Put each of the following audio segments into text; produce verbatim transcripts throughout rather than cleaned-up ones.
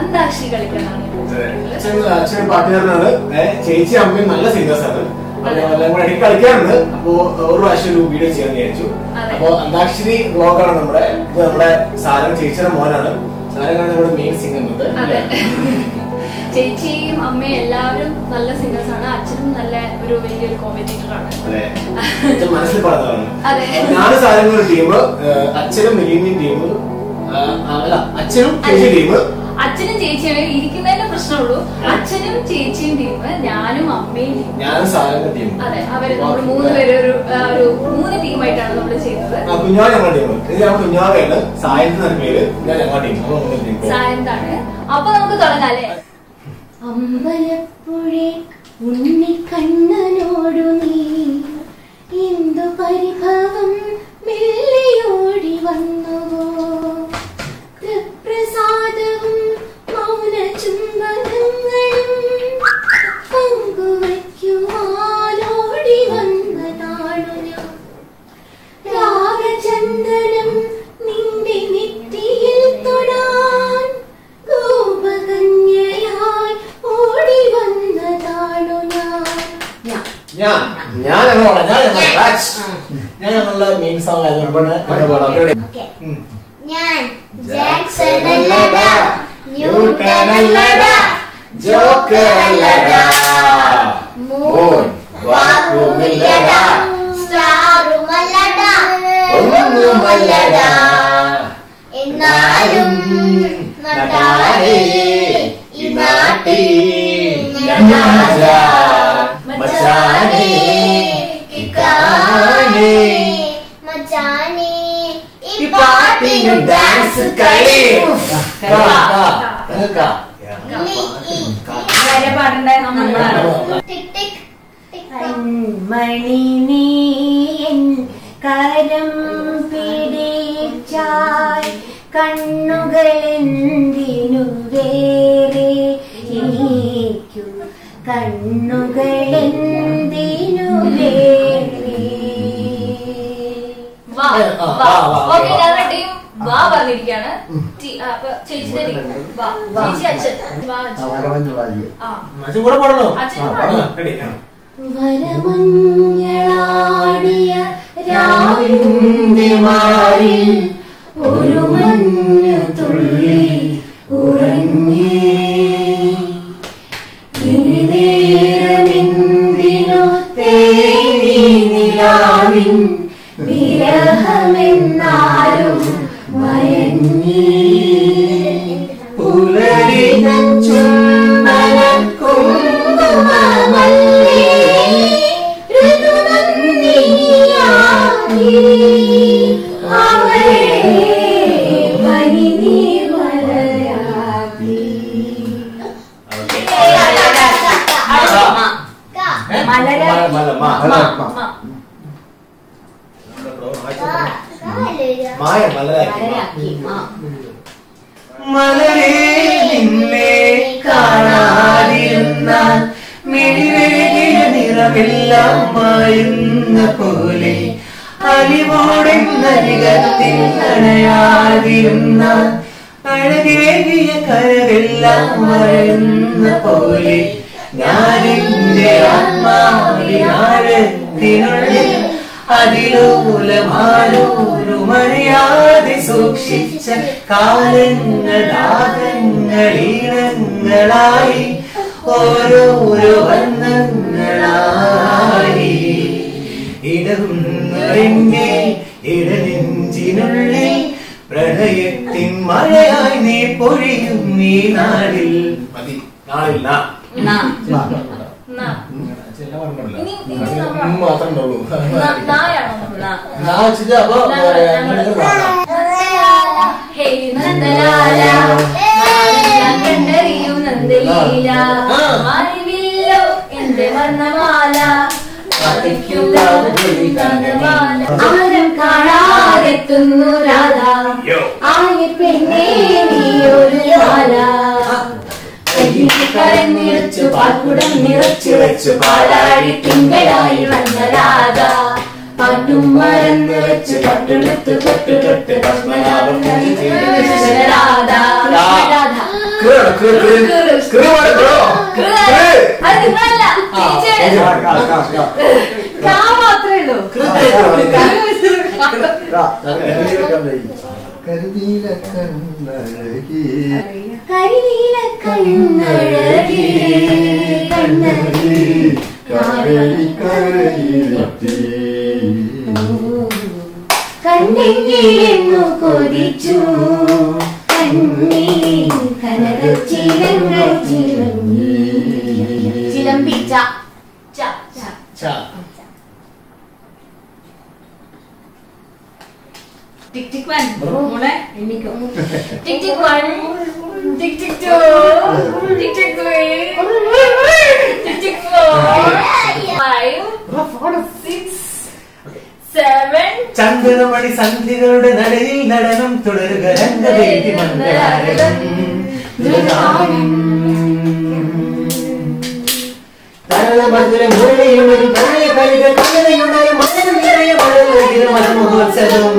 അന്താക്ഷരി കളിക്കാനാണ്. അച്ഛൻ പാട്ടുകാരനാണ്, ചേച്ചി അമ്മയും നല്ല സിംഗേഴ്സ് ആണ്, എല്ലാം കൂടെ ഇടയ്ക്ക് കളിക്കാറുണ്ട്. അപ്പൊ ഒരു പ്രാവശ്യം ഒരു വീഡിയോ ചെയ്യാൻ വിചാരിച്ചു. അപ്പൊ അന്താക്ഷരി വ്ളോഗാണ് നമ്മുടെ. ഇത് നമ്മുടെ സാരം ചേച്ചിയുടെ മോനാണ്. സാരനാണ് നമ്മുടെ മെയിൻ സിംഗർ. ചേച്ചിയും അമ്മയും എല്ലാവരും നല്ല സിംഗേഴ്സ് ആണ്. അച്ഛനും നല്ല ഒരു വലിയൊരു കോമ്പറ്റീറ്റർ ആണ്. മനസ്സിൽ പറഞ്ഞതാണ്. ഞാനും സാരങ്ങളുടെ ടീം, അച്ഛനും മിലിന്റെയും ടീം, അല്ല അച്ഛനും ചേച്ചി ടീം. അച്ഛനും ചേച്ചിയാണ് ഇരിക്കുന്നതിന്റെ പ്രശ്നമുള്ളൂ. അച്ഛനും ചേച്ചിയും ടീം, ഞാനും അമ്മയും ടീം, ഞാനും സാരന്റെ ടീം. അതെ, അവര് നമ്മൾ മൂന്ന് പേര് ഒരു ഒരു മൂന്ന് ടീമായിട്ടാണ് നമ്മൾ ചെയ്യുന്നത്. കുഞ്ഞാ ഞങ്ങളുടെ ടീം. ഇത് ഞാൻ കുഞ്ഞാവയാണ്, സായന്താണ് പേര്. ഞാൻ ഞങ്ങളുടെ ടീം സായന്താണ്. അപ്പൊ നമുക്ക് തുടങ്ങാം അല്ലേ? അമ്പലപ്പുഴേ ഉണ്ണിക്കണ്ണനോടു നീ എന്തു പരിഭവം മെല്ലിയോടി വന്നുവോ, പ്രസാദവും മൗന ചുംബനങ്ങളും പങ്കുവയ്ക്കുവാനോടി വന്നതാണു ഞാൻ. രാഗചന്ദനം നിന്റെ നെറ്റിയിൽ തൊടാൻ ഗോപകന്യയായി ഓടി വന്നതാണു ഞാൻ. ഞാൻ ഞാൻ ഞങ്ങളുടെ മെയിൻ സോങ് ആയതുകൊണ്ട് ഞാൻ ജാക്സൺ അല്ലടാ, ന്യൂട്ടൺ അല്ലടാ, ജോക്കർ അല്ലടാ, മൂൺ വാക്കുമില്ലടാ, സ്റ്റാറും അല്ലടാ, ഒന്നുമല്ലടാ, എന്നാലും നട്ടാരേ ഈ നാട്ടിൽ ഞാനാ മച്ചാനേ കിക്കാനേ മച്ചാനേ ഈ പാട്ടിന് ഡാൻസ് കളി. മണി നീ കരം പിടിച്ചാൽ കണ്ണുകളെന്തിനു വേറെ ഇരിക്കൂ, കണ്ണുകളെന്തിനു വേറെ. വാ പറഞ്ഞിരിക്കാണ്. ചേച്ചിയുടെ ചേച്ചി അച്ഛൻ വരമഞ്ഞളാടിയ രാവിന്റെ മാറിൽ ഒരു മഞ്ഞു തുള്ളി ഉറങ്ങി, നേരമെന്തിനോ തേങ്ങി നിലാവിൻ വിരഹമെന്നാലും മയങ്ങി, പുലരിന ചുംബന കുങ്കുമമല്ലി ഋതുനന്ദിനിയായി അവളെ പനിനീർ മലരാക്കി. മലരേ നിന്നെ കാണാതിരുന്നാൽ മിഴിവേകിയ നിറമെല്ലാം മായുന്ന പോലെ, അലിവോടെ നരികത്തിൽ അണയാതിരുന്നാൽ അഴകേകിയ കരവെല്ലാം മറയുന്ന പോലെ, ഞാനെന്റെ ആത്മാവിനാഴത്തിനുള്ളിൽ അതിലൂലമാലൂലുമറിയാതെ സൂക്ഷിച്ച കാലങ്ങൾ ദാഹങ്ങളീണങ്ങളായി ഓരോരോ വർണ്ണങ്ങളായി ഇടറുന്നതിന്റെ ഇടനെഞ്ചിനുള്ളിൽ പ്രണയത്തിൻ മഴയായി നീ പൊഴിയും ഈ നാളിൽ. മതി, നാളില്ല മാത്രം എന്റെ വർണ്ണമാല ആരം കാണാതെത്തുന്നു രാധ, ആയ പെണ്ണേ നീയൊരു മാല, കരഞ്ഞിറച്ചു പാൽക്കുടം നിറച്ചു വെച്ചു പാലാഴി തിങ്കളായി വന്ന രാധ, പാട്ടും മറന്നു വെച്ചു പട്ടുടുത്ത് പൊട്ടു തൊട്ട് പത്മനാഭം രാധ. മാത്രമേ ഉള്ളൂ. കരിനീല കണ്ണഴകി കരിനീല കണ്ണഴകി കണ്ണഴകി കരളി കരയിലെത്തി കണ്ണെങ്കിലെന്നു കൊതിച്ചു കണ്ണീർ കനക ചിലങ്ങൾ ചിലമ്പി ചിലമ്പി ച ച ച ടിക് ടിക് വൺ മോളെ എനിക്കോ tick tick one tick tick two tick tick three tick tick four five six seven. ചന്ദനമണി സന്ധികളുടെ നടയിൽ നടനം തുടരുക രംഗവേദി മന്ദരാരകം തരളമധുര മുരളിയുണരും പ്രണയ കളികൾ കവിതയുണരും മനസ്സ് നിറയ മഴ മധുമഹോത്സവം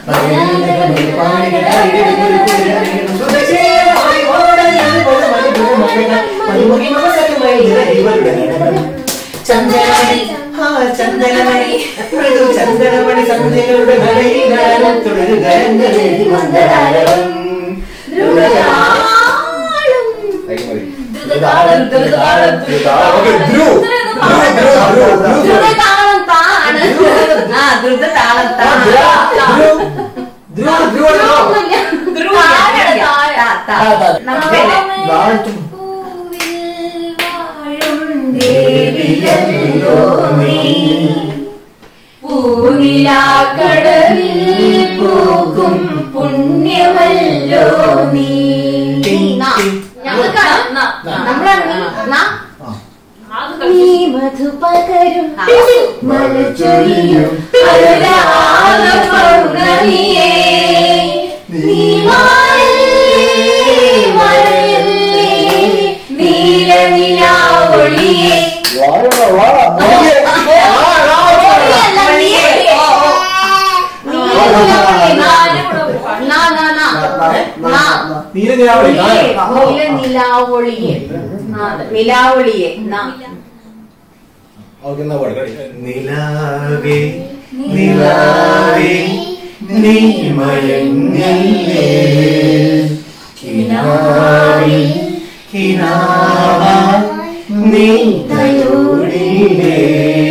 ചന്ദനമണി ചന്ദനമണി മൃദു ചന്ദനമണി സന്ധ്യകളുടെ നടയിൽ നടനം തുടരുക രംഗവേദി മന്ദരാരകം ദ്രുതതാളം ദ്രുതതാളം ദ്രുതതാളം താണ്. ആ ദ്രുതതാളം പൂനിലാക്കടലിൽ പൂക്കും പുണ്യമല്ലോ നീ. നീ മധുപകരും മലച്ചൊരിയും പൗർണമിയേ നീ നീല നിലാവൊളിയേ നിലാവൊളിയെ നിലാവൊളിയെ നിലാവേ നിലാവേ നീ മയങ്ങല്ലേ കിനാവിൽ കിനാവാ നീ തലോടിലേ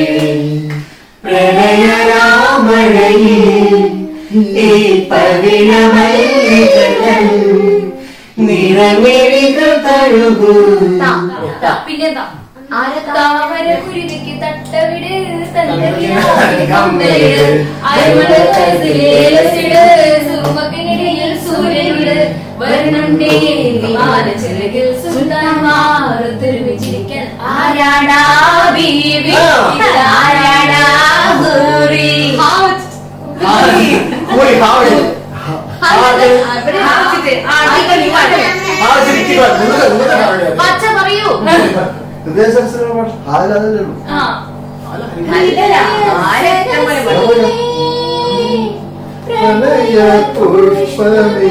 പ്രണയരാമഴയിൽ ഈ പവിഴമല്ലികൾ നിറമിഴികൾ തഴുകൂ. പിന്നെ താമര കുരുവിക്ക് തട്ടവിട് തന്നവിട് അരിമടയില് സുമക്കിനിടയിൽ സൂര്യനുട് വരുന്നുണ്ടേ വിമാന ചിറകിൽ സുന്ദരമാർ തിരുമിച്ചിരിക്കാൻ ആരാടാ ബീവി ആരാടാ ഹൂറി പച്ച പറയൂ. പ്രണയ പുഷ്പമേ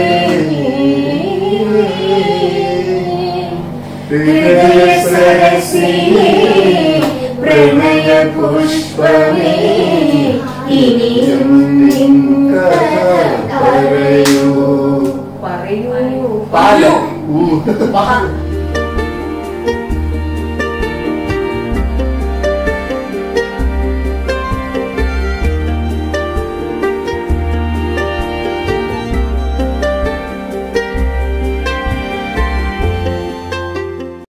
പ്രണയ പുഷ്പമേ ഇനിയും പറയൂ പറയൂ പാലൂ